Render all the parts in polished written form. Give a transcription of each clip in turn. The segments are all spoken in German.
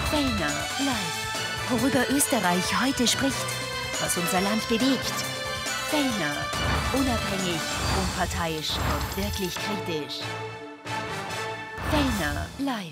Fellner live. Worüber Österreich heute spricht, was unser Land bewegt. Fellner. Unabhängig, unparteiisch und wirklich kritisch. Fellner live.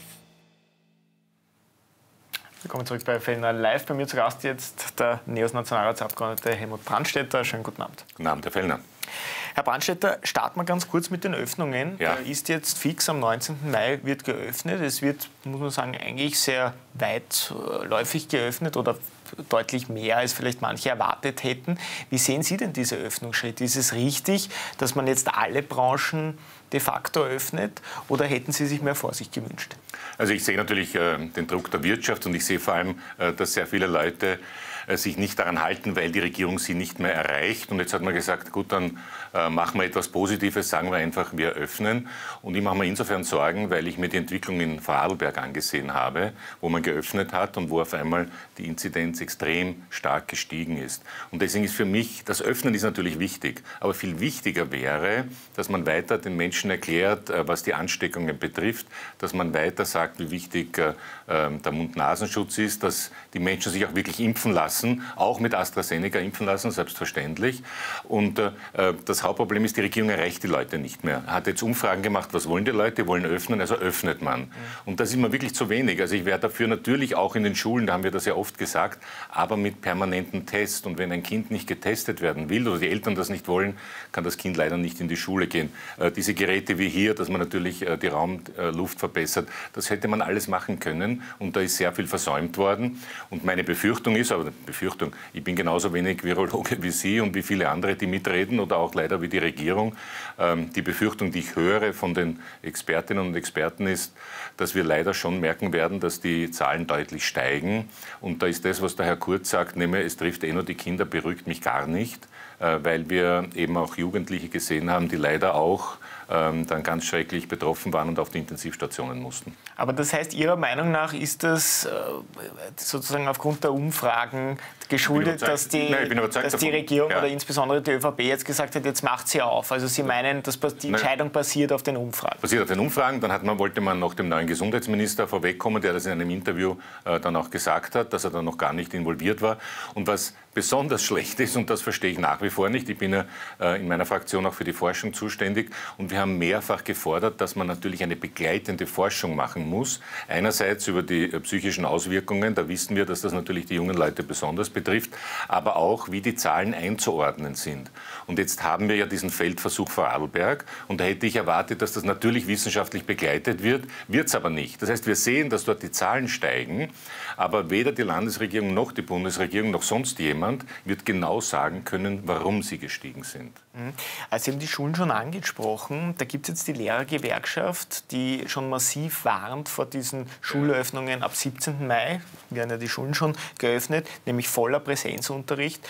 Willkommen zurück bei Fellner live. Bei mir zu Gast jetzt der NEOS-Nationalratsabgeordnete Helmut Brandstätter. Schönen guten Abend. Guten Abend, Herr Fellner. Herr Brandstätter, starten wir ganz kurz mit den Öffnungen. Ja. Der ist jetzt fix, am 19. Mai wird geöffnet. Es wird, muss man sagen, eigentlich sehr weitläufig geöffnet oder deutlich mehr, als vielleicht manche erwartet hätten. Wie sehen Sie denn diese Öffnungsschritte? Ist es richtig, dass man jetzt alle Branchen de facto öffnet, oder hätten Sie sich mehr Vorsicht gewünscht? Also ich sehe natürlich den Druck der Wirtschaft und ich sehe vor allem, dass sehr viele Leute sich nicht daran halten, weil die Regierung sie nicht mehr erreicht. Und jetzt hat man gesagt, gut, dann machen wir etwas Positives, sagen wir einfach, wir öffnen. Und ich mache mir insofern Sorgen, weil ich mir die Entwicklung in Vorarlberg angesehen habe, wo man geöffnet hat und wo auf einmal die Inzidenz extrem stark gestiegen ist. Und deswegen ist für mich, das Öffnen ist natürlich wichtig, aber viel wichtiger wäre, dass man weiter den Menschen erklärt, was die Ansteckungen betrifft, dass man weiter sagt, wie wichtig der Mund-Nasenschutz ist, dass die Menschen sich auch wirklich impfen lassen, auch mit AstraZeneca impfen lassen, selbstverständlich. Und das Hauptproblem ist, die Regierung erreicht die Leute nicht mehr. Hat jetzt Umfragen gemacht, was wollen die Leute? Wollen öffnen, also öffnet man. Und das ist mir wirklich zu wenig. Also ich wäre dafür natürlich auch in den Schulen, da haben wir das ja oft gesagt, aber mit permanenten Tests. Und wenn ein Kind nicht getestet werden will oder die Eltern das nicht wollen, kann das Kind leider nicht in die Schule gehen. Diese Geräte wie hier, dass man natürlich die Raumluft verbessert, das hätte man alles machen können. Und da ist sehr viel versäumt worden. Und meine Befürchtung ist, aber Befürchtung, ich bin genauso wenig Virologe wie Sie und wie viele andere, die mitreden oder auch leider wie die Regierung. Die Befürchtung, die ich höre von den Expertinnen und Experten ist, dass wir leider schon merken werden, dass die Zahlen deutlich steigen. Und da ist das, was der Herr Kurz sagt, nämlich es trifft nur die Kinder, beruhigt mich gar nicht, weil wir eben auch Jugendliche gesehen haben, die leider auch dann ganz schrecklich betroffen waren und auf die Intensivstationen mussten. Aber das heißt, Ihrer Meinung nach ist das sozusagen aufgrund der Umfragen geschuldet, dass die Regierung oder insbesondere die ÖVP jetzt gesagt hat, jetzt macht sie auf. Also Sie meinen, dass die Entscheidung basiert auf den Umfragen? Basiert auf den Umfragen. Dann wollte man noch dem neuen Gesundheitsminister vorwegkommen, der das in einem Interview dann auch gesagt hat, dass er dann noch gar nicht involviert war. Und was besonders schlecht ist, und das verstehe ich nach wie vor nicht, ich bin ja in meiner Fraktion auch für die Forschung zuständig, und wir haben mehrfach gefordert, dass man natürlich eine begleitende Forschung machen muss. Einerseits über die psychischen Auswirkungen, da wissen wir, dass das natürlich die jungen Leute besonders betrifft, aber auch, wie die Zahlen einzuordnen sind. Und jetzt haben wir ja diesen Feldversuch Vorarlberg, und da hätte ich erwartet, dass das natürlich wissenschaftlich begleitet wird, wird es aber nicht. Das heißt, wir sehen, dass dort die Zahlen steigen, aber weder die Landesregierung noch die Bundesregierung noch sonst jemand wird genau sagen können, warum sie gestiegen sind. Also Sie haben die Schulen schon angesprochen. Da gibt es jetzt die Lehrergewerkschaft, die schon massiv warnt vor diesen Schulöffnungen ab 17. Mai. Werden ja die Schulen schon geöffnet, nämlich voller Präsenzunterricht.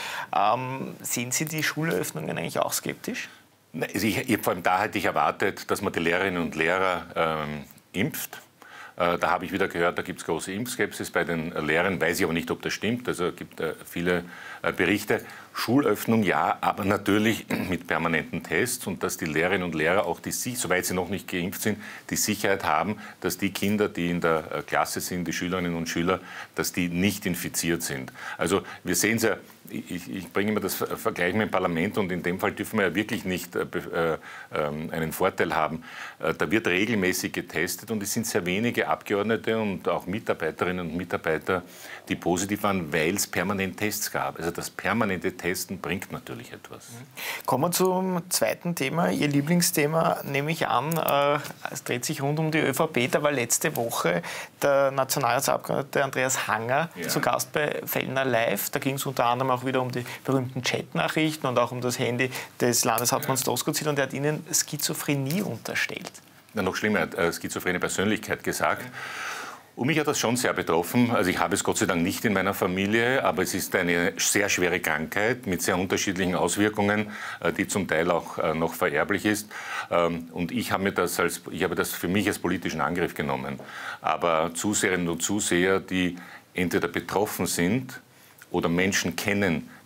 Sehen Sie die Schulöffnungen eigentlich auch skeptisch? Also vor allem da hätte ich erwartet, dass man die Lehrerinnen und Lehrer impft. Da habe ich wieder gehört, da gibt es große Impfskepsis bei den Lehrern, weiß ich aber nicht, ob das stimmt. Also es gibt viele Berichte. Schulöffnung ja, aber natürlich mit permanenten Tests, und dass die Lehrerinnen und Lehrer auch, soweit sie noch nicht geimpft sind, die Sicherheit haben, dass die Kinder, die in der Klasse sind, die Schülerinnen und Schüler, dass die nicht infiziert sind. Also wir sehen es ja, ich bringe immer das Vergleich mit dem Parlament, und in dem Fall dürfen wir ja wirklich nicht einen Vorteil haben. Da wird regelmäßig getestet, und es sind sehr wenige Abgeordnete und auch Mitarbeiterinnen und Mitarbeiter, die positiv waren, weil es permanent Tests gab. Also das permanente Testen bringt natürlich etwas. Kommen wir zum zweiten Thema, Ihr Lieblingsthema, nehme ich an. Es dreht sich rund um die ÖVP. Da war letzte Woche der Nationalratsabgeordnete Andreas Hanger zu Gast bei Fellner Live. Da ging es unter anderem auch wieder um die berühmten Chatnachrichten und auch um das Handy des Landeshauptmanns Doskozil, und er hat Ihnen Schizophrenie unterstellt. Ja, noch schlimmer, er hat schizophrene Persönlichkeit gesagt. Und mich hat das schon sehr betroffen. Also ich habe es Gott sei Dank nicht in meiner Familie, aber es ist eine sehr schwere Krankheit mit sehr unterschiedlichen Auswirkungen, die zum Teil auch noch vererblich ist. Und ich habe das für mich als politischen Angriff genommen. Aber Zuseherinnen und Zuseher, die entweder betroffen sind oder Menschen kennen, die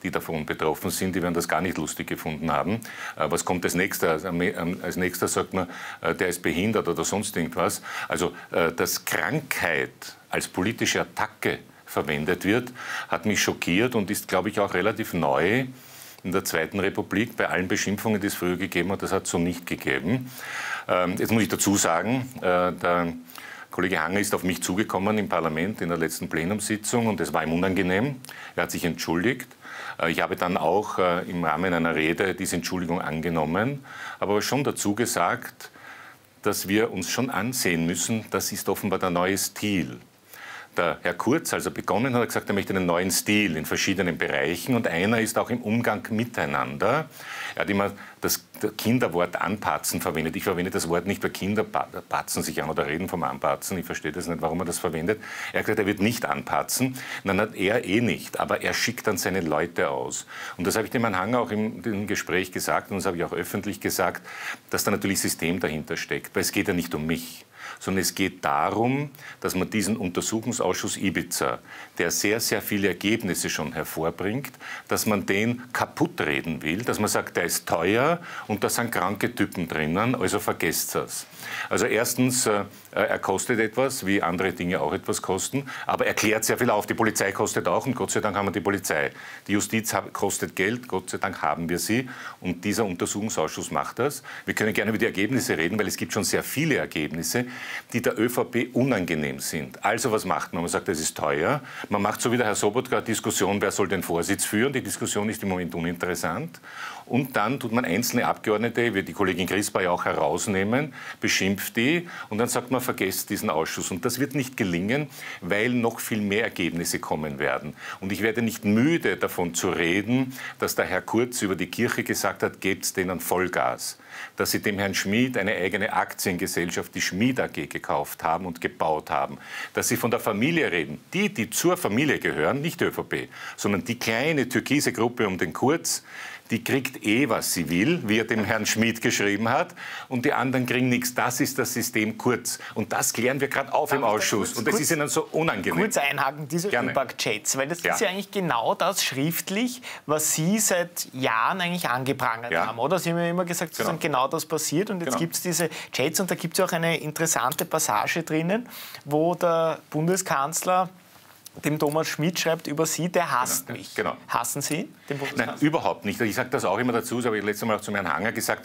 die davon betroffen sind, die werden das gar nicht lustig gefunden haben. Was kommt als nächstes? Als nächstes sagt man, der ist behindert oder sonst irgendwas. Also, dass Krankheit als politische Attacke verwendet wird, hat mich schockiert und ist, glaube ich, auch relativ neu in der Zweiten Republik. Bei allen Beschimpfungen, die es früher gegeben hat, das hat es so nicht gegeben. Jetzt muss ich dazu sagen, der Kollege Hanger ist auf mich zugekommen im Parlament in der letzten Plenumssitzung und es war ihm unangenehm. Er hat sich entschuldigt. Ich habe dann auch im Rahmen einer Rede diese Entschuldigung angenommen, aber schon dazu gesagt, dass wir uns schon ansehen müssen, das ist offenbar der neue Stil. Der Herr Kurz, als er begonnen hat, gesagt, er möchte einen neuen Stil in verschiedenen Bereichen und einer ist auch im Umgang miteinander. Er hat immer das Kinderwort anpatzen verwendet. Ich verwende das Wort nicht, weil Kinder patzen sich an oder reden vom Anpatzen. Ich verstehe das nicht, warum er das verwendet. Er hat gesagt, er wird nicht anpatzen. Dann hat er nicht, aber er schickt dann seine Leute aus. Und das habe ich dem Herrn Hanger auch im Gespräch gesagt und das habe ich auch öffentlich gesagt, dass da natürlich System dahinter steckt. Weil es geht ja nicht um mich, sondern es geht darum, dass man diesen Untersuchungsausschuss Ibiza, der sehr, sehr viele Ergebnisse schon hervorbringt, dass man den kaputt reden will, dass man sagt, der ist teuer und da sind kranke Typen drinnen, also vergesst das. Also erstens, er kostet etwas, wie andere Dinge auch etwas kosten, aber er klärt sehr viel auf. Die Polizei kostet auch und Gott sei Dank haben wir die Polizei. Die Justiz kostet Geld, Gott sei Dank haben wir sie und dieser Untersuchungsausschuss macht das. Wir können gerne über die Ergebnisse reden, weil es gibt schon sehr viele Ergebnisse, die der ÖVP unangenehm sind. Also was macht man? Man sagt, das ist teuer. Man macht so wie der Herr Sobotka eine Diskussion, wer soll den Vorsitz führen. Die Diskussion ist im Moment uninteressant. Und dann tut man einzelne Abgeordnete, wie die Kollegin Crispa ja auch herausnehmen, beschimpft die und dann sagt man, vergesst diesen Ausschuss. Und das wird nicht gelingen, weil noch viel mehr Ergebnisse kommen werden. Und ich werde nicht müde davon zu reden, dass der Herr Kurz über die Kirche gesagt hat, gebt's denen Vollgas. Dass sie dem Herrn Schmid eine eigene Aktiengesellschaft, die Schmid AG, gekauft haben und gebaut haben. Dass sie von der Familie reden. Die zur Familie gehören, nicht die ÖVP, sondern die kleine türkise Gruppe um den Kurz, die kriegt was sie will, wie er dem Herrn Schmid geschrieben hat, und die anderen kriegen nichts. Das ist das System Kurz. Und das klären wir gerade auf im Ausschuss. Und das ist ihnen so unangenehm. Kurz einhaken, diese ÖBAG-Chats, weil das ist ja eigentlich genau das schriftlich, was Sie seit Jahren eigentlich angeprangert haben, oder? Sie haben ja immer gesagt, dass genau das passiert und jetzt gibt es diese Chats und da gibt es auch eine interessante Passage drinnen, wo der Bundeskanzler dem Thomas Schmid schreibt über Sie, der hasst mich. Genau. Hassen Sie den Bundeskanzler? Nein, überhaupt nicht. Ich sage das auch immer dazu, das habe ich letztes Mal auch zu Herrn Hanger gesagt.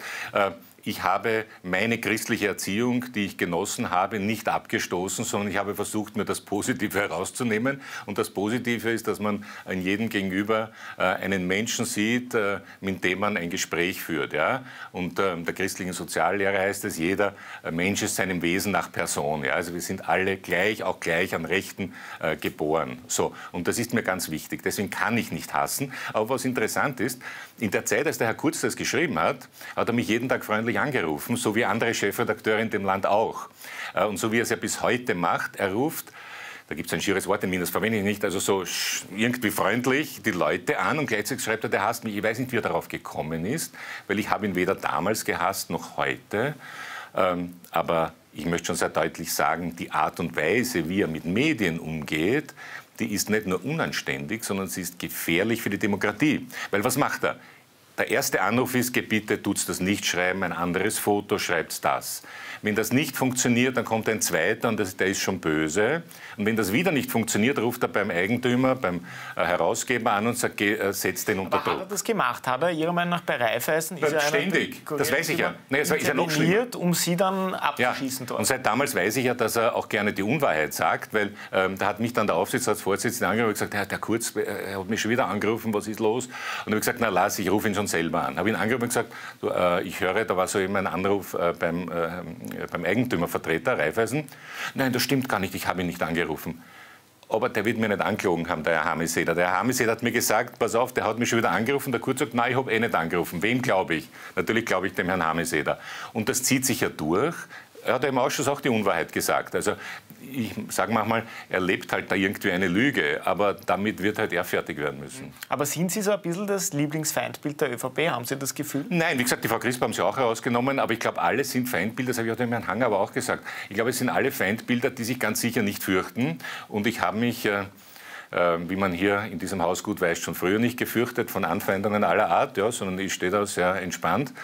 Ich habe meine christliche Erziehung, die ich genossen habe, nicht abgestoßen, sondern ich habe versucht, mir das Positive herauszunehmen. Und das Positive ist, dass man an jedem gegenüber einen Menschen sieht, mit dem man ein Gespräch führt. Ja? Und der christlichen Soziallehre heißt es, jeder Mensch ist seinem Wesen nach Person. Ja? Also wir sind alle gleich, auch gleich an Rechten geboren. So. Und das ist mir ganz wichtig. Deswegen kann ich nicht hassen. Aber was interessant ist, in der Zeit, als der Herr Kurz das geschrieben hat, hat er mich jeden Tag freundlich angerufen, so wie andere Chefredakteure in dem Land auch. Und so wie er es ja bis heute macht, er ruft, da gibt es ein schieres Wort in Wien, das verwende ich nicht, also so irgendwie freundlich die Leute an und gleichzeitig schreibt er, der hasst mich. Ich weiß nicht, wie er darauf gekommen ist, weil ich habe ihn weder damals gehasst noch heute. Aber ich möchte schon sehr deutlich sagen, die Art und Weise, wie er mit Medien umgeht, die ist nicht nur unanständig, sondern sie ist gefährlich für die Demokratie. Weil was macht er? Der erste Anruf ist, bitte tut's das nicht schreiben, ein anderes Foto, schreibt's das. Wenn das nicht funktioniert, dann kommt ein zweiter und der ist schon böse. Und wenn das wieder nicht funktioniert, ruft er beim Eigentümer, beim Herausgeber an und sagt, setzt den unter Druck. Hat er das gemacht? Hat er Ihrer Meinung nach bei Raiffeisen? Ständig, das weiß ich ja. Nee, ist ja noch schlimmer. Um Sie dann abzuschießen dort. Und seit damals weiß ich ja, dass er auch gerne die Unwahrheit sagt, weil da hat mich dann der Aufsichtsratsvorsitzende angerufen und gesagt, der Kurz, er hat mich schon wieder angerufen, was ist los? Und dann habe ich gesagt, na lass, ich rufe ihn schon selber an. Habe ihn angerufen und gesagt, du, ich höre, da war so eben ein Anruf beim Eigentümervertreter Raiffeisen. Nein, das stimmt gar nicht, ich habe ihn nicht angerufen. Aber der wird mir nicht angelogen haben, der Herr Hameseder. Der Herr Hameseder hat mir gesagt, pass auf, der hat mich schon wieder angerufen. Der Kurz sagt, nein, ich habe nicht angerufen. Wem glaube ich? Natürlich glaube ich dem Herrn Hameseder. Und das zieht sich ja durch. Er hat ja im Ausschuss auch die Unwahrheit gesagt. Also ich sage manchmal, er lebt halt da irgendwie eine Lüge, aber damit wird halt er fertig werden müssen. Aber sind Sie so ein bisschen das Lieblingsfeindbild der ÖVP? Haben Sie das Gefühl? Nein, wie gesagt, die Frau Crispa haben Sie auch herausgenommen, aber ich glaube, alle sind Feindbilder, das habe ich auch dem Herrn Hanger aber auch gesagt. Ich glaube, es sind alle Feindbilder, die sich ganz sicher nicht fürchten. Und ich habe mich wie man hier in diesem Haus gut weiß, schon früher nicht gefürchtet von Anfeindungen aller Art, ja, sondern ich stehe da sehr entspannt.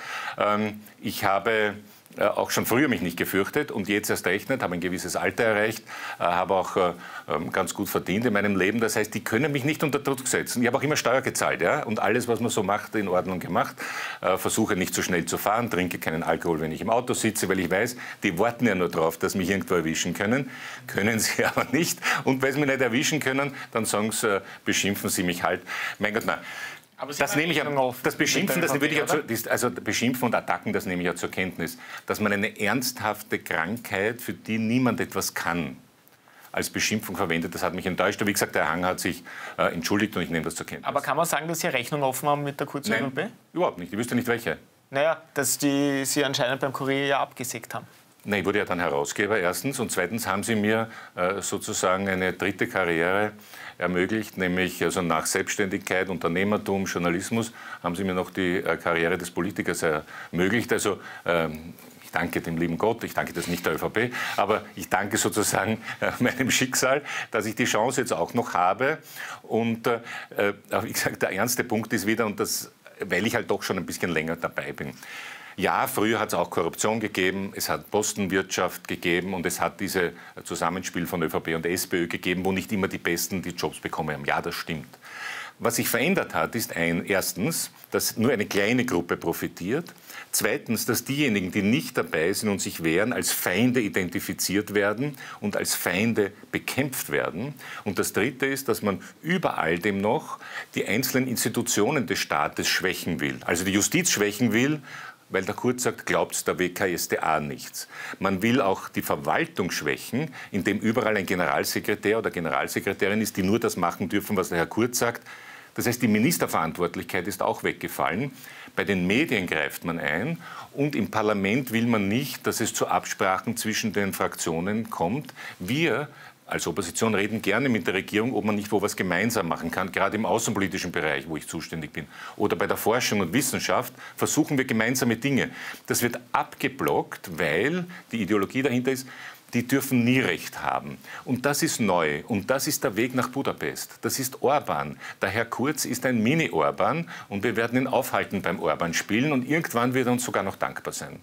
Ich habe auch schon früher mich nicht gefürchtet und jetzt erst recht nicht, habe ein gewisses Alter erreicht, habe auch ganz gut verdient in meinem Leben. Das heißt, die können mich nicht unter Druck setzen. Ich habe auch immer Steuer gezahlt, ja, und alles, was man so macht, in Ordnung gemacht. Versuche nicht zu schnell zu fahren, trinke keinen Alkohol, wenn ich im Auto sitze, weil ich weiß, die warten ja nur darauf, dass mich irgendwo erwischen können. Können sie aber nicht. Und wenn sie mich nicht erwischen können, dann sagen sie, beschimpfen sie mich halt. Mein Gott, nein. Aber das nehme ich das Beschimpfen, das würde ich also Beschimpfen und Attacken, das nehme ich ja zur Kenntnis, dass man eine ernsthafte Krankheit, für die niemand etwas kann, als Beschimpfung verwendet. Das hat mich enttäuscht. Aber wie gesagt, der Herr Hanger hat sich entschuldigt und ich nehme das zur Kenntnis. Aber kann man sagen, dass Sie Rechnung offen haben mit der kurzen ÖVP? Nein, überhaupt nicht. Ich wüsste nicht, welche. Naja, dass die Sie anscheinend beim Kurier ja abgesägt haben. Nein, ich wurde ja dann Herausgeber, erstens. Und zweitens haben Sie mir sozusagen eine dritte Karriere ermöglicht, nämlich also nach Selbstständigkeit, Unternehmertum, Journalismus, haben Sie mir noch die Karriere des Politikers ermöglicht. Also ich danke dem lieben Gott, ich danke das nicht der ÖVP, aber ich danke sozusagen meinem Schicksal, dass ich die Chance jetzt auch noch habe. Und wie gesagt, der ernste Punkt ist wieder, und das, weil ich halt doch schon ein bisschen länger dabei bin. Ja, früher hat es auch Korruption gegeben, es hat Postenwirtschaft gegeben und es hat dieses Zusammenspiel von ÖVP und SPÖ gegeben, wo nicht immer die Besten die Jobs bekommen haben. Ja, das stimmt. Was sich verändert hat, ist erstens, dass nur eine kleine Gruppe profitiert. Zweitens, dass diejenigen, die nicht dabei sind und sich wehren, als Feinde identifiziert werden und als Feinde bekämpft werden. Und das Dritte ist, dass man über all dem noch die einzelnen Institutionen des Staates schwächen will. Also die Justiz schwächen will, weil der Kurz sagt, glaubt der WKStA nichts. Man will auch die Verwaltung schwächen, indem überall ein Generalsekretär oder Generalsekretärin ist, die nur das machen dürfen, was der Herr Kurz sagt. Das heißt, die Ministerverantwortlichkeit ist auch weggefallen. Bei den Medien greift man ein und im Parlament will man nicht, dass es zu Absprachen zwischen den Fraktionen kommt. Wir als Opposition reden gerne mit der Regierung, ob man nicht wo was gemeinsam machen kann, gerade im außenpolitischen Bereich, wo ich zuständig bin. Oder bei der Forschung und Wissenschaft versuchen wir gemeinsame Dinge. Das wird abgeblockt, weil die Ideologie dahinter ist, die dürfen nie Recht haben. Und das ist neu. Und das ist der Weg nach Budapest. Das ist Orban. Der Herr Kurz ist ein Mini-Orban und wir werden ihn aufhalten beim Orban-Spielen und irgendwann wird er uns sogar noch dankbar sein.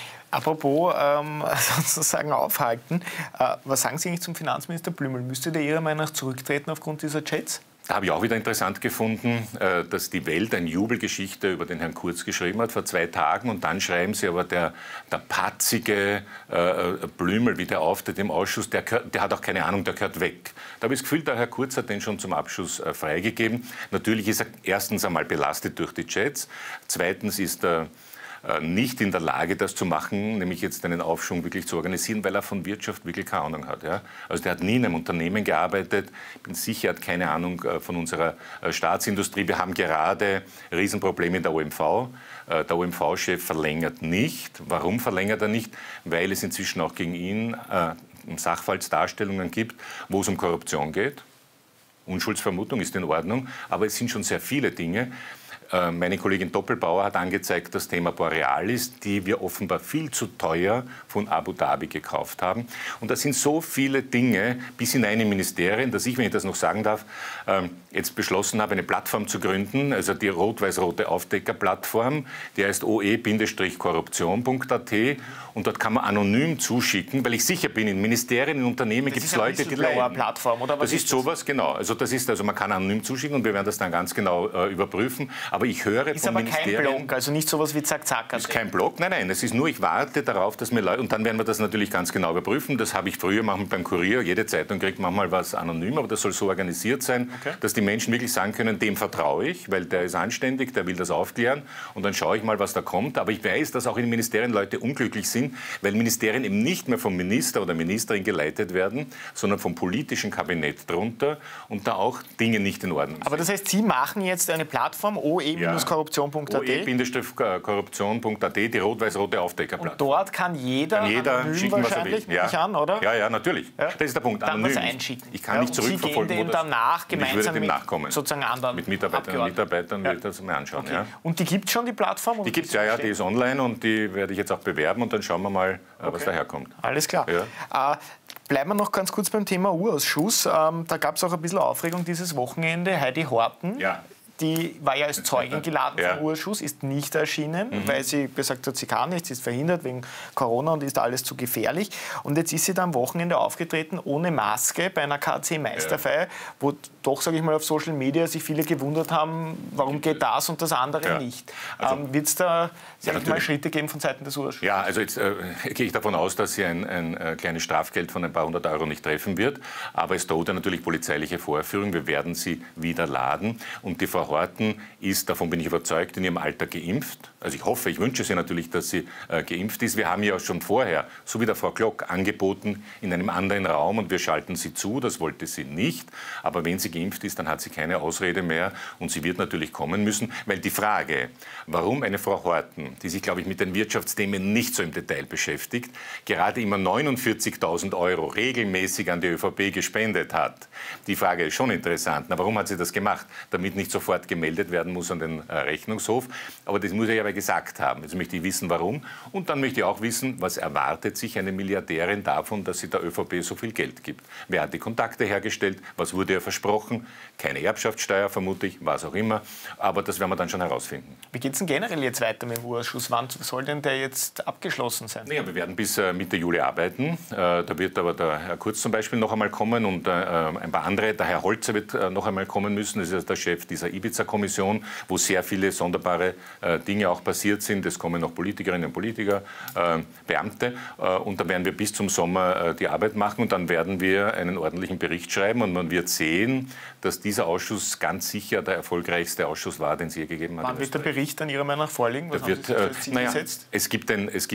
Apropos sozusagen aufhalten, was sagen Sie eigentlich zum Finanzminister Blümel? Müsste der Ihrer Meinung nach zurücktreten aufgrund dieser Chats? Da habe ich auch wieder interessant gefunden, dass die Welt eine Jubelgeschichte über den Herrn Kurz geschrieben hat vor 2 Tagen und dann schreiben sie aber der patzige Blümel, wie der auftritt im Ausschuss, der hat auch keine Ahnung, der gehört weg. Da habe ich das Gefühl, der Herr Kurz hat den schon zum Abschluss freigegeben. Natürlich ist er erstens einmal belastet durch die Chats, zweitens ist er nicht in der Lage, das zu machen, nämlich jetzt einen Aufschwung wirklich zu organisieren, weil er von Wirtschaft wirklich keine Ahnung hat. Ja? Also der hat nie in einem Unternehmen gearbeitet. Ich bin sicher, er hat keine Ahnung von unserer Staatsindustrie. Wir haben gerade Riesenprobleme in der OMV. Der OMV-Chef verlängert nicht. Warum verlängert er nicht? Weil es inzwischen auch gegen ihn Sachverhaltsdarstellungen gibt, wo es um Korruption geht. Unschuldsvermutung ist in Ordnung, aber es sind schon sehr viele Dinge. Meine Kollegin Doppelbauer hat angezeigt, das Thema Borealis, die wir offenbar viel zu teuer von Abu Dhabi gekauft haben. Und das sind so viele Dinge bis hinein in Ministerien, dass ich, wenn ich das noch sagen darf, jetzt beschlossen habe, eine Plattform zu gründen, also die rot-weiß-rote Aufdecker-Plattform, die heißt oe-korruption.at und dort kann man anonym zuschicken, weil ich sicher bin, in Ministerien, in Unternehmen gibt es Leute, die leiden. Plattform, oder was das ist sowas, genau. Also das ist, also man kann anonym zuschicken und wir werden das dann ganz genau überprüfen. Aber ich höre ist aber kein Blog, also nicht sowas wie Zack-Zack. Ist kein Blog, nein, es ist nur, ich warte darauf, dass mir Leute, und dann werden wir das natürlich ganz genau überprüfen. Das habe ich früher manchmal beim Kurier, jede Zeitung kriegt manchmal was anonym, aber das soll so organisiert sein, dass die Menschen wirklich sagen können, dem vertraue ich, weil der ist anständig, der will das aufklären und dann schaue ich mal, was da kommt. Aber ich weiß, dass auch in Ministerien Leute unglücklich sind, weil Ministerien eben nicht mehr vom Minister oder Ministerin geleitet werden, sondern vom politischen Kabinett drunter und da auch Dinge nicht in Ordnung sind. Aber das heißt, Sie machen jetzt eine Plattform, oe-korruption.at? oe-korruption.at, die rot-weiß-rote Aufdeckerplattform. Und dort kann jeder anonym wahrscheinlich, nehme ich an, oder? Ja, natürlich. Ja. Das ist der Punkt, anonym. Dann was einschicken. Ich kann nicht zurückverfolgen, Sie gehen dem danach gemeinsam mit sozusagen anderen mit Mitarbeiterinnen und Mitarbeitern will ich das mal anschauen. Okay. Ja. Und die gibt es schon, die Plattform? Die gibt es, ja, die ist online und die werde ich jetzt auch bewerben und dann schauen wir mal, was daherkommt. Alles klar. Ja. Bleiben wir noch ganz kurz beim Thema U-Ausschuss. Da gab es auch ein bisschen Aufregung dieses Wochenende. Heidi Horten, die war ja als Zeugin geladen vom U-Ausschuss, ist nicht erschienen, weil sie gesagt hat, sie kann nicht, sie ist verhindert wegen Corona und ist alles zu gefährlich. Und jetzt ist sie da am Wochenende aufgetreten, ohne Maske, bei einer KC-Meisterfeier, wo doch, sage ich mal, auf Social Media sich viele gewundert haben, warum geht das und das andere nicht. Also, wird es da, sage ich mal, Schritte geben von Seiten des U-Ausschusses? Ja, also jetzt gehe ich davon aus, dass sie ein kleines Strafgeld von ein paar hundert Euro nicht treffen wird. Aber es droht ja natürlich polizeiliche Vorführung. Wir werden sie wieder laden. Und die Frau Horten ist, davon bin ich überzeugt, in ihrem Alter geimpft. Also ich hoffe, ich wünsche sie natürlich, dass sie geimpft ist. Wir haben ja schon vorher, so wie der Frau Glock, angeboten in einem anderen Raum und wir schalten sie zu. Das wollte sie nicht. Aber wenn sie geimpft ist, dann hat sie keine Ausrede mehr und sie wird natürlich kommen müssen. Weil die Frage, warum eine Frau Horten, die sich, glaube ich, mit den Wirtschaftsthemen nicht so im Detail beschäftigt, gerade immer 49.000 Euro regelmäßig an die ÖVP gespendet hat, die Frage ist schon interessant. Na, warum hat sie das gemacht? Damit nicht sofort gemeldet werden muss an den Rechnungshof. Aber das muss er ja aber gesagt haben. Jetzt möchte ich wissen, warum. Und dann möchte ich auch wissen, was erwartet sich eine Milliardärin davon, dass sie der ÖVP so viel Geld gibt. Wer hat die Kontakte hergestellt? Was wurde ihr versprochen? Keine Erbschaftssteuer, vermute ich, was auch immer. Aber das werden wir dann schon herausfinden. Wie geht es denn generell jetzt weiter mit dem U-Ausschuss? Wann soll denn der jetzt abgeschlossen sein? Naja, wir werden bis Mitte Juli arbeiten. Da wird aber der Herr Kurz zum Beispiel noch einmal kommen und ein paar andere. Der Herr Holzer wird noch einmal kommen müssen. Das ist der Chef dieser Ibiza-Kommission, wo sehr viele sonderbare Dinge auch passiert sind. Es kommen noch Politikerinnen und Politiker, Beamte. Und da werden wir bis zum Sommer die Arbeit machen. Und dann werden wir einen ordentlichen Bericht schreiben. Und man wird sehen, dass dieser Ausschuss ganz sicher der erfolgreichste Ausschuss war, den es je gegeben hat. Wann wird der Bericht dann Ihrer Meinung nach vorliegen? Was haben Sie für Ziel gesetzt? Es gibt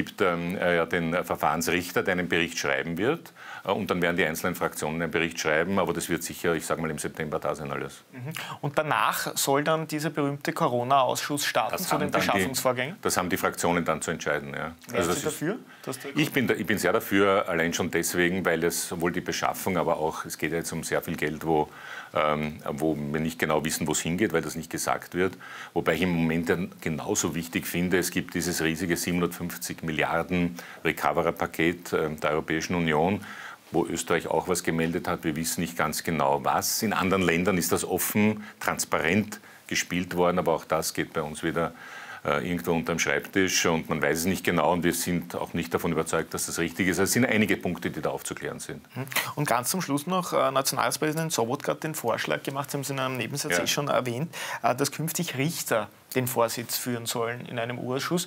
den Verfahrensrichter, der einen Bericht schreiben wird. Und dann werden die einzelnen Fraktionen einen Bericht schreiben. Aber das wird sicher, ich sage mal, im September da sein alles. Und danach soll dann dieser berühmte Corona-Ausschuss starten zu den Beschaffungsvorgängen? Das haben die Fraktionen dann zu entscheiden. Ja. Also Sie dafür? Ich bin sehr dafür, allein schon deswegen, weil es sowohl die Beschaffung, aber auch, es geht ja jetzt um sehr viel Geld, wo wir nicht genau wissen, wo es hingeht, weil das nicht gesagt wird. Wobei ich im Moment genauso wichtig finde, es gibt dieses riesige 750 Milliarden Recoverer-Paket der Europäischen Union, wo Österreich auch was gemeldet hat. Wir wissen nicht ganz genau was. In anderen Ländern ist das offen, transparent gespielt worden, aber auch das geht bei uns wieder irgendwo unterm Schreibtisch und man weiß es nicht genau und wir sind auch nicht davon überzeugt, dass das richtig ist. Also es sind einige Punkte, die da aufzuklären sind. Und ganz zum Schluss noch, Nationalratspräsident Sobotka hat den Vorschlag gemacht, Sie haben es in einem Nebensatz schon erwähnt, dass künftig Richter den Vorsitz führen sollen in einem U-Ausschuss.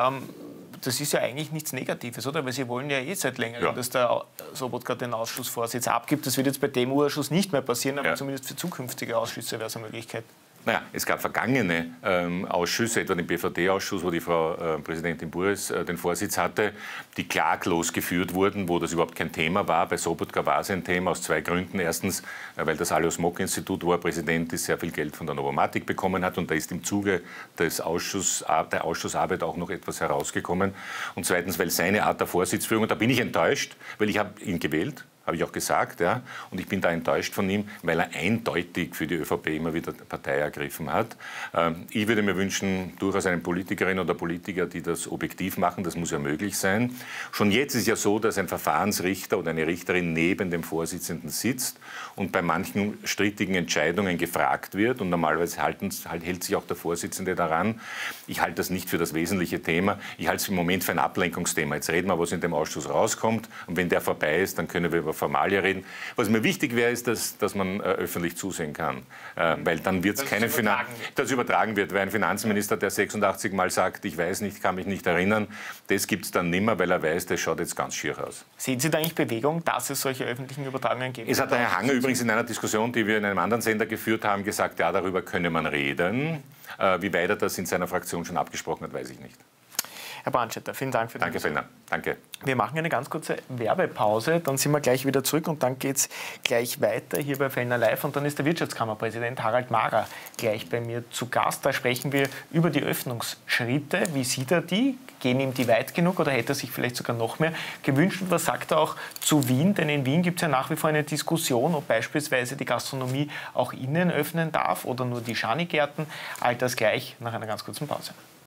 Das ist ja eigentlich nichts Negatives, oder? Weil Sie wollen ja seit längerem, dass der Sobotka den Ausschussvorsitz abgibt. Das wird jetzt bei dem U-Ausschuss nicht mehr passieren, aber zumindest für zukünftige Ausschüsse wäre es eine Möglichkeit. Naja, es gab vergangene Ausschüsse, etwa den BVD-Ausschuss, wo die Frau Präsidentin Burres den Vorsitz hatte, die klaglos geführt wurden, wo das überhaupt kein Thema war. Bei Sobotka war es ein Thema aus zwei Gründen. Erstens, weil das Alois-Mock-Institut, wo er Präsident ist, sehr viel Geld von der Novomatic bekommen hat und da ist im Zuge der Ausschussarbeit auch noch etwas herausgekommen. Und zweitens, weil seine Art der Vorsitzführung, und da bin ich enttäuscht, weil ich habe ihn gewählt, habe ich auch gesagt, ja. Und ich bin da enttäuscht von ihm, weil er eindeutig für die ÖVP immer wieder Partei ergriffen hat. Ich würde mir wünschen, durchaus eine Politikerin oder Politiker, die das objektiv machen, das muss ja möglich sein. Schon jetzt ist ja so, dass ein Verfahrensrichter oder eine Richterin neben dem Vorsitzenden sitzt und bei manchen strittigen Entscheidungen gefragt wird. Und normalerweise hält sich auch der Vorsitzende daran. Ich halte das nicht für das wesentliche Thema. Ich halte es im Moment für ein Ablenkungsthema. Jetzt reden wir, was in dem Ausschuss rauskommt. Und wenn der vorbei ist, dann können wir über Formalia reden. Was mir wichtig wäre, ist, dass man öffentlich zusehen kann. Weil dann wird es keine das übertragen wird. Weil ein Finanzminister, der 86 Mal sagt, ich weiß nicht, kann mich nicht erinnern, das gibt es dann nimmer, weil er weiß, das schaut jetzt ganz schier aus. Sehen Sie da eigentlich Bewegung, dass es solche öffentlichen Übertragungen gibt? Es hat der Herr Hanger übrigens in einer Diskussion, die wir in einem anderen Sender geführt haben, gesagt, ja, darüber könne man reden. Wie weit er das in seiner Fraktion schon abgesprochen hat, weiß ich nicht. Herr Brandstätter, vielen Dank für den Danke, Fellner. Danke. Wir machen eine ganz kurze Werbepause, dann sind wir gleich wieder zurück und dann geht es gleich weiter hier bei Fellner Live und dann ist der Wirtschaftskammerpräsident Harald Mara gleich bei mir zu Gast. Da sprechen wir über die Öffnungsschritte. Wie sieht er die? Gehen ihm die weit genug oder hätte er sich vielleicht sogar noch mehr gewünscht? Und was sagt er auch zu Wien? Denn in Wien gibt es ja nach wie vor eine Diskussion, ob beispielsweise die Gastronomie auch innen öffnen darf oder nur die Schanigärten. All das gleich nach einer ganz kurzen Pause.